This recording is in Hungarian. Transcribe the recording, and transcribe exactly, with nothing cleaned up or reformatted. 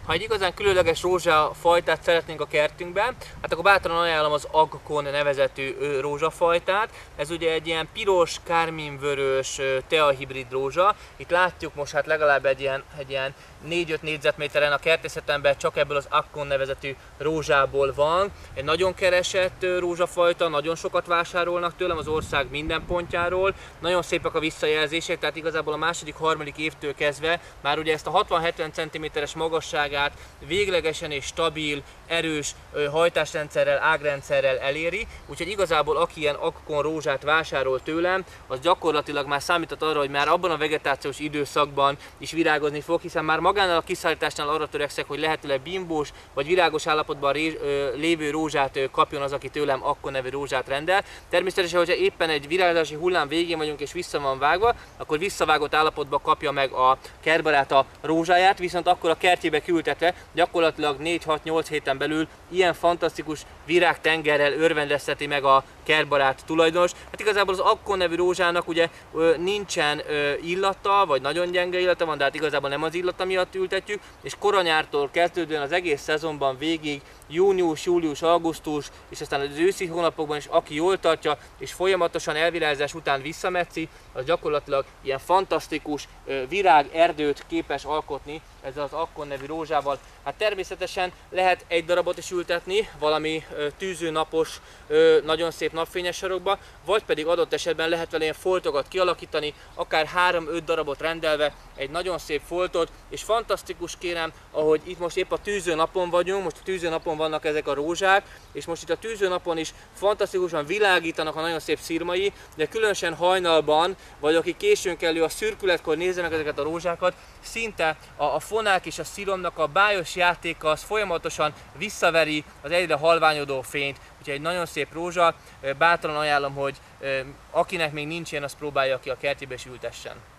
Ha egy igazán különleges rózsafajtát szeretnénk a kertünkben, hát akkor bátran ajánlom az Agkon nevezetű rózsafajtát. Ez ugye egy ilyen piros, kárminvörös teahibrid rózsa. Itt látjuk most hát legalább egy ilyen, egy ilyen négy-öt négyzetméteren a kertészetemben csak ebből az Agkon nevezetű rózsából van. Egy nagyon keresett rózsafajta, nagyon sokat vásárolnak tőlem az ország minden pontjáról. Nagyon szépek a visszajelzések, tehát igazából a második, harmadik évtől kezdve már ugye ezt a hatvan-hetven centiméteres magasságát véglegesen és stabil, erős hajtásrendszerrel, ágrendszerrel eléri. Úgyhogy igazából aki ilyen Agkon rózsát vásárol tőlem, az gyakorlatilag már számított arra, hogy már abban a vegetációs időszakban is virágozni fog, hiszen már magánál a kiszállításnál arra törekszek, hogy lehetőleg bimbós vagy virágos állapotban lévő rózsát kapjon az, aki tőlem Agkon nevű rózsát rendel. Természetesen, hogyha éppen egy virágozási hullám végén vagyunk és vissza van vágva, akkor visszavágott állapotban kapja meg a kertbarát a rózsáját, viszont akkor a kertjébe küldetve gyakorlatilag négy-hat-nyolc héten belül ilyen fantasztikus virágtengerrel örvendezteti meg a kertbarát tulajdonos. Hát igazából az Agkon nevű rózsának ugye nincsen illata, vagy nagyon gyenge illata van, de hát igazából nem az illata miatt ültetjük, és koranyártól kezdődően az egész szezonban végig, június, július, augusztus, és aztán az őszi hónapokban is, aki jól tartja, és folyamatosan elvirágzás után visszametszi, az gyakorlatilag ilyen fantasztikus virágerdőt képes alkotni ezzel az Agkon nevű rózsával. Hát természetesen lehet egy darabot is ültetni valami tűzőnapos, nagyon szép napfényes sarokba, vagy pedig adott esetben lehet vele ilyen foltokat kialakítani, akár három-öt darabot rendelve, egy nagyon szép foltot, és fantasztikus kérem, ahogy itt most épp a tűzőnapon vagyunk, most a tűzőnapon vannak ezek a rózsák, és most itt a tűzőnapon is fantasztikusan világítanak a nagyon szép szirmai, de különösen hajnalban, vagy aki későn kelő a szürkületkor nézzenek ezeket a rózsákat, szinte a, a fonák és a sziromnak a bájos játéka az folyamatosan visszaveri az egyre halványodó fényt. Úgyhogy egy nagyon szép rózsa, bátran ajánlom, hogy akinek még nincs ilyen, azt próbálja ki a kertjébe és ültessen.